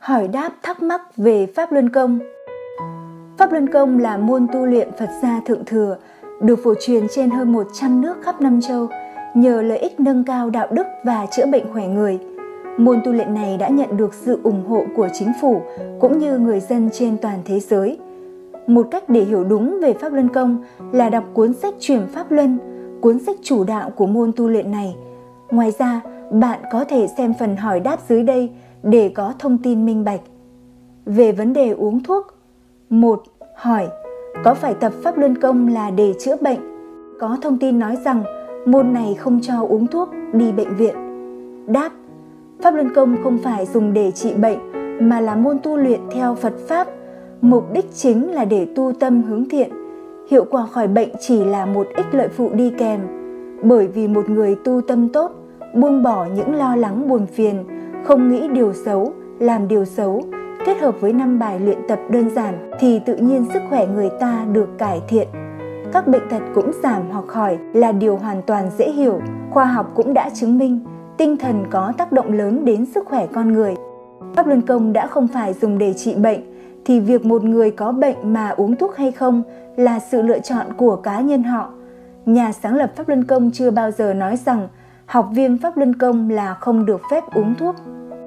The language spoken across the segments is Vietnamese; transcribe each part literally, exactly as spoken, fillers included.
Hỏi đáp thắc mắc về Pháp Luân Công. Pháp Luân Công là môn tu luyện Phật gia Thượng Thừa, được phổ truyền trên hơn một trăm nước khắp năm châu, nhờ lợi ích nâng cao đạo đức và chữa bệnh khỏe người. Môn tu luyện này đã nhận được sự ủng hộ của chính phủ cũng như người dân trên toàn thế giới. Một cách để hiểu đúng về Pháp Luân Công là đọc cuốn sách Chuyển Pháp Luân, cuốn sách chủ đạo của môn tu luyện này. Ngoài ra, bạn có thể xem phần hỏi đáp dưới đây để có thông tin minh bạch. Về vấn đề uống thuốc. một. Hỏi: có phải tập Pháp Luân Công là để chữa bệnh? Có thông tin nói rằng môn này không cho uống thuốc, đi bệnh viện. Đáp: Pháp Luân Công không phải dùng để trị bệnh mà là môn tu luyện theo Phật Pháp. Mục đích chính là để tu tâm hướng thiện. Hiệu quả khỏi bệnh chỉ là một ích lợi phụ đi kèm. Bởi vì một người tu tâm tốt, buông bỏ những lo lắng buồn phiền, không nghĩ điều xấu, làm điều xấu, kết hợp với năm bài luyện tập đơn giản thì tự nhiên sức khỏe người ta được cải thiện. Các bệnh tật cũng giảm hoặc khỏi là điều hoàn toàn dễ hiểu. Khoa học cũng đã chứng minh tinh thần có tác động lớn đến sức khỏe con người. Pháp Luân Công đã không phải dùng để trị bệnh, thì việc một người có bệnh mà uống thuốc hay không là sự lựa chọn của cá nhân họ. Nhà sáng lập Pháp Luân Công chưa bao giờ nói rằng học viên Pháp Luân Công là không được phép uống thuốc.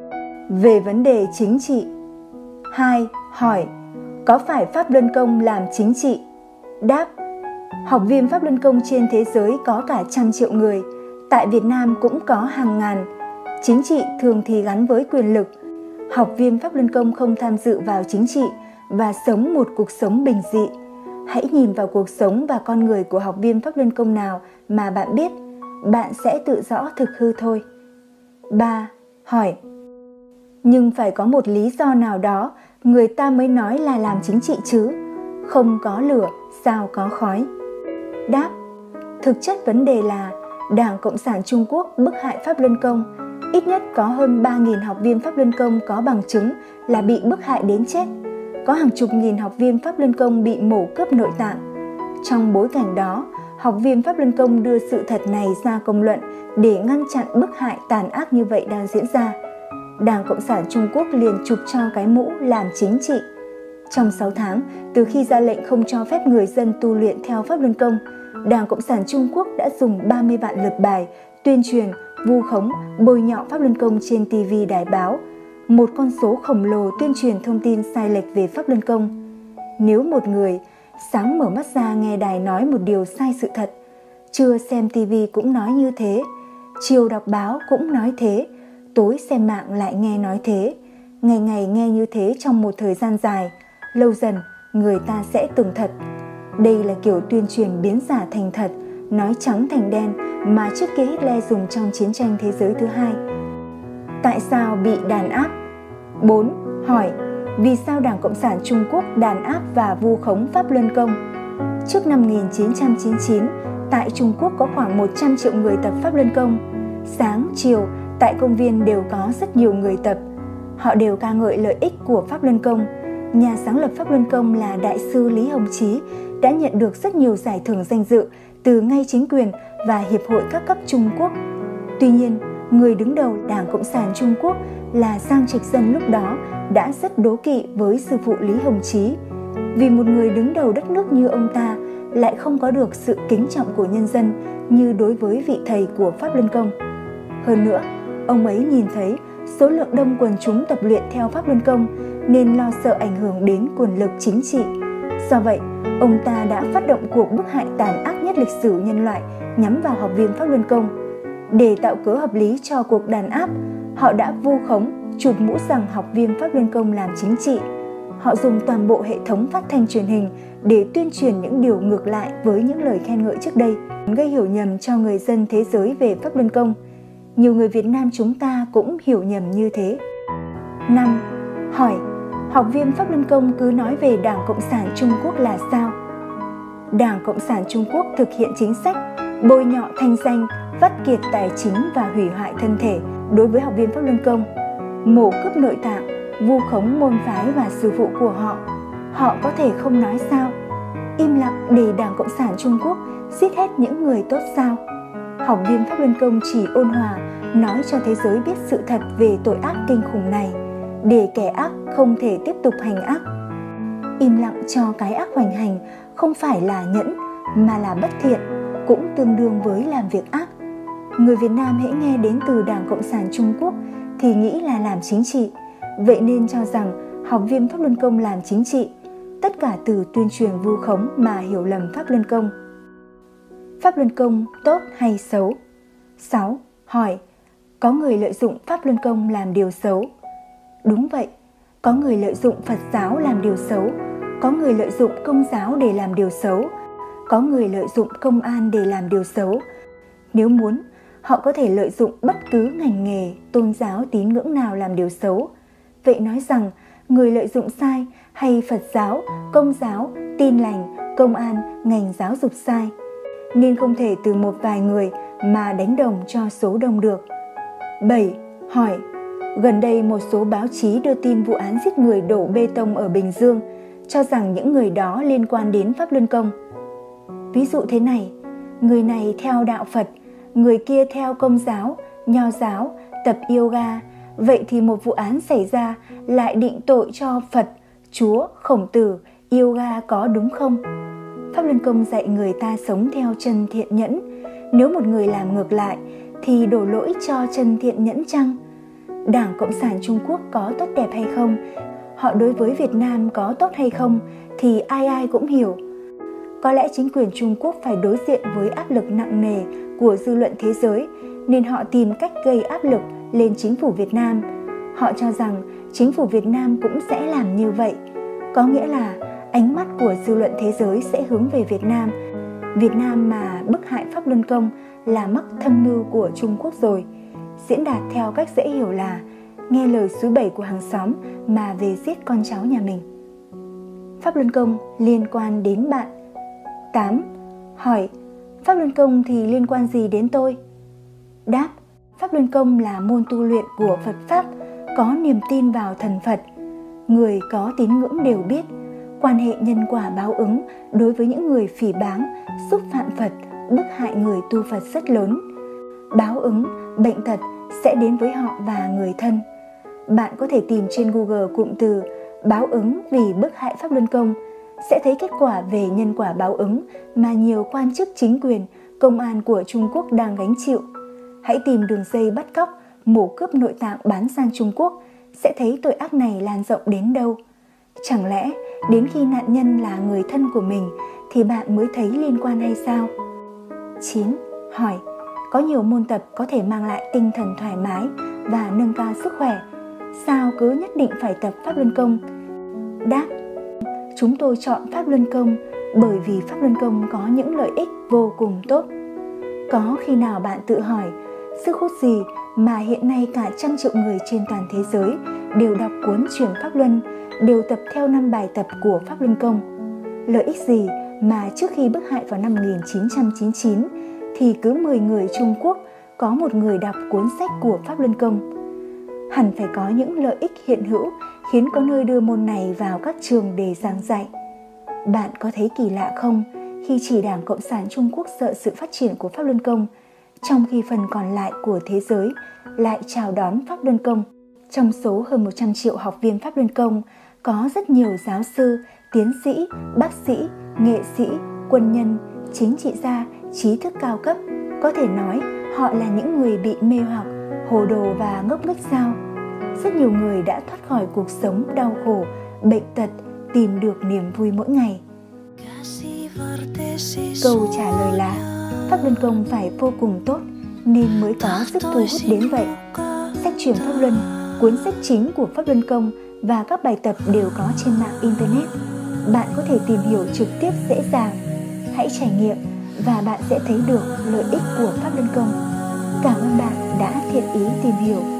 Về vấn đề chính trị. hai. Hỏi: có phải Pháp Luân Công làm chính trị? Đáp: học viên Pháp Luân Công trên thế giới có cả trăm triệu người, tại Việt Nam cũng có hàng ngàn. Chính trị thường thì gắn với quyền lực. Học viên Pháp Luân Công không tham dự vào chính trị và sống một cuộc sống bình dị. Hãy nhìn vào cuộc sống và con người của học viên Pháp Luân Công nào mà bạn biết, bạn sẽ tự rõ thực hư thôi. ba. Hỏi: nhưng phải có một lý do nào đó người ta mới nói là làm chính trị chứ? Không có lửa, sao có khói? Đáp: thực chất vấn đề là Đảng Cộng sản Trung Quốc bức hại Pháp Luân Công. Ít nhất có hơn ba nghìn học viên Pháp Luân Công có bằng chứng là bị bức hại đến chết. Có hàng chục nghìn học viên Pháp Luân Công bị mổ cướp nội tạng. Trong bối cảnh đó, học viên Pháp Luân Công đưa sự thật này ra công luận để ngăn chặn bức hại tàn ác như vậy đang diễn ra. Đảng Cộng sản Trung Quốc liền chụp cho cái mũ làm chính trị. Trong sáu tháng, từ khi ra lệnh không cho phép người dân tu luyện theo Pháp Luân Công, Đảng Cộng sản Trung Quốc đã dùng ba mươi vạn lượt bài tuyên truyền, vu khống, bôi nhọ Pháp Luân Công trên ti vi đài báo, một con số khổng lồ tuyên truyền thông tin sai lệch về Pháp Luân Công. Nếu một người sáng mở mắt ra nghe đài nói một điều sai sự thật, trưa xem ti vi cũng nói như thế, chiều đọc báo cũng nói thế, tối xem mạng lại nghe nói thế, ngày ngày nghe như thế trong một thời gian dài, lâu dần người ta sẽ tưởng thật. Đây là kiểu tuyên truyền biến giả thành thật, nói trắng thành đen mà trước kia Hitler dùng trong chiến tranh thế giới thứ hai. Tại sao bị đàn áp? bốn. Hỏi: vì sao Đảng Cộng sản Trung Quốc đàn áp và vu khống Pháp Luân Công? Trước năm một nghìn chín trăm chín mươi chín, tại Trung Quốc có khoảng một trăm triệu người tập Pháp Luân Công. Sáng, chiều, tại công viên đều có rất nhiều người tập. Họ đều ca ngợi lợi ích của Pháp Luân Công. Nhà sáng lập Pháp Luân Công là Đại sư Lý Hồng Chí đã nhận được rất nhiều giải thưởng danh dự từ ngay chính quyền và hiệp hội các cấp Trung Quốc. Tuy nhiên, người đứng đầu Đảng Cộng sản Trung Quốc là Giang Trạch Dân lúc đó đã rất đố kỵ với sư phụ Lý Hồng Chí, vì một người đứng đầu đất nước như ông ta lại không có được sự kính trọng của nhân dân như đối với vị thầy của Pháp Luân Công. Hơn nữa, ông ấy nhìn thấy số lượng đông quần chúng tập luyện theo Pháp Luân Công nên lo sợ ảnh hưởng đến quyền lực chính trị. Do vậy, ông ta đã phát động cuộc bức hại tàn ác nhất lịch sử nhân loại nhắm vào học viên Pháp Luân Công. Để tạo cớ hợp lý cho cuộc đàn áp, họ đã vu khống, chụp mũ rằng học viên Pháp Luân Công làm chính trị. Họ dùng toàn bộ hệ thống phát thanh truyền hình để tuyên truyền những điều ngược lại với những lời khen ngợi trước đây, gây hiểu nhầm cho người dân thế giới về Pháp Luân Công. Nhiều người Việt Nam chúng ta cũng hiểu nhầm như thế. năm. Hỏi: học viên Pháp Luân Công cứ nói về Đảng Cộng sản Trung Quốc là sao? Đảng Cộng sản Trung Quốc thực hiện chính sách bôi nhọ thanh danh, vắt kiệt tài chính và hủy hoại thân thể đối với học viên Pháp Luân Công, mổ cướp nội tạng, vu khống môn phái và sư phụ của họ. Họ có thể không nói sao? Im lặng để Đảng Cộng sản Trung Quốc giết hết những người tốt sao? Học viên Pháp Luân Công chỉ ôn hòa nói cho thế giới biết sự thật về tội ác kinh khủng này. để kẻ ác không thể tiếp tục hành ác. Im lặng cho cái ác hoành hành không phải là nhẫn mà là bất thiện, cũng tương đương với làm việc ác. Người Việt Nam hễ nghe đến từ Đảng Cộng sản Trung Quốc thì nghĩ là làm chính trị, vậy nên cho rằng học viên Pháp Luân Công làm chính trị, tất cả từ tuyên truyền vu khống mà hiểu lầm Pháp Luân Công. Pháp Luân Công tốt hay xấu? sáu. Hỏi, có người lợi dụng Pháp Luân Công làm điều xấu? Đúng vậy, có người lợi dụng Phật giáo làm điều xấu, có người lợi dụng Công giáo để làm điều xấu, có người lợi dụng công an để làm điều xấu. Nếu muốn, họ có thể lợi dụng bất cứ ngành nghề, tôn giáo, tín ngưỡng nào làm điều xấu. Vậy nói rằng người lợi dụng sai hay Phật giáo, Công giáo, Tin lành, công an, ngành giáo dục sai, nên không thể từ một vài người mà đánh đồng cho số đông được. bảy. Hỏi, gần đây một số báo chí đưa tin vụ án giết người đổ bê tông ở Bình Dương, cho rằng những người đó liên quan đến Pháp Luân Công. Ví dụ thế này, người này theo đạo Phật, người kia theo Công giáo, Nho giáo, tập yoga, vậy thì một vụ án xảy ra lại định tội cho Phật, Chúa, Khổng Tử, yoga có đúng không? Pháp Luân Công dạy người ta sống theo chân thiện nhẫn, nếu một người làm ngược lại thì đổ lỗi cho chân thiện nhẫn chăng? Đảng Cộng sản Trung Quốc có tốt đẹp hay không, họ đối với Việt Nam có tốt hay không thì ai ai cũng hiểu. Có lẽ chính quyền Trung Quốc phải đối diện với áp lực nặng nề của dư luận thế giới, nên họ tìm cách gây áp lực lên chính phủ Việt Nam. Họ cho rằng chính phủ Việt Nam cũng sẽ làm như vậy. Có nghĩa là ánh mắt của dư luận thế giới sẽ hướng về Việt Nam. Việt Nam mà bức hại Pháp Luân Công là mắc thâm mưu của Trung Quốc rồi. Diễn đạt theo cách dễ hiểu là nghe lời xúi bẩy của hàng xóm mà về giết con cháu nhà mình. Pháp Luân Công liên quan đến bạn. tám. Hỏi, Pháp Luân Công thì liên quan gì đến tôi? Đáp, Pháp Luân Công là môn tu luyện của Phật Pháp, có niềm tin vào thần Phật. Người có tín ngưỡng đều biết, quan hệ nhân quả báo ứng đối với những người phỉ báng, xúc phạm Phật, bức hại người tu Phật rất lớn. Báo ứng, bệnh tật sẽ đến với họ và người thân. Bạn có thể tìm trên Google cụm từ báo ứng vì bức hại Pháp Luân Công, sẽ thấy kết quả về nhân quả báo ứng mà nhiều quan chức chính quyền, công an của Trung Quốc đang gánh chịu. Hãy tìm đường dây bắt cóc, mổ cướp nội tạng bán sang Trung Quốc, sẽ thấy tội ác này lan rộng đến đâu. Chẳng lẽ đến khi nạn nhân là người thân của mình thì bạn mới thấy liên quan hay sao? chín. Hỏi, có nhiều môn tập có thể mang lại tinh thần thoải mái và nâng cao sức khỏe, sao cứ nhất định phải tập Pháp Luân Công? Đáp, chúng tôi chọn Pháp Luân Công bởi vì Pháp Luân Công có những lợi ích vô cùng tốt. Có khi nào bạn tự hỏi, sức hút gì mà hiện nay cả trăm triệu người trên toàn thế giới đều đọc cuốn Chuyển Pháp Luân, đều tập theo năm bài tập của Pháp Luân Công? Lợi ích gì mà trước khi bức hại vào năm một nghìn chín trăm chín mươi chín thì cứ mười người Trung Quốc có một người đọc cuốn sách của Pháp Luân Công? Hẳn phải có những lợi ích hiện hữu khiến có nơi đưa môn này vào các trường để giảng dạy. Bạn có thấy kỳ lạ không khi chỉ Đảng Cộng sản Trung Quốc sợ sự phát triển của Pháp Luân Công, trong khi phần còn lại của thế giới lại chào đón Pháp Luân Công? Trong số hơn một trăm triệu học viên Pháp Luân Công, có rất nhiều giáo sư, tiến sĩ, bác sĩ, nghệ sĩ, quân nhân, chính trị gia, trí thức cao cấp. Có thể nói họ là những người bị mê hoặc, hồ đồ và ngốc nghếch sao? Rất nhiều người đã thoát khỏi cuộc sống đau khổ, bệnh tật, tìm được niềm vui mỗi ngày. Câu trả lời là Pháp Luân Công phải vô cùng tốt nên mới có sức thu hút đến vậy. Sách Chuyển Pháp Luân, cuốn sách chính của Pháp Luân Công và các bài tập đều có trên mạng Internet. Bạn có thể tìm hiểu trực tiếp dễ dàng. Hãy trải nghiệm và bạn sẽ thấy được lợi ích của Pháp Luân Công. Cảm ơn bạn đã thiện ý tìm hiểu.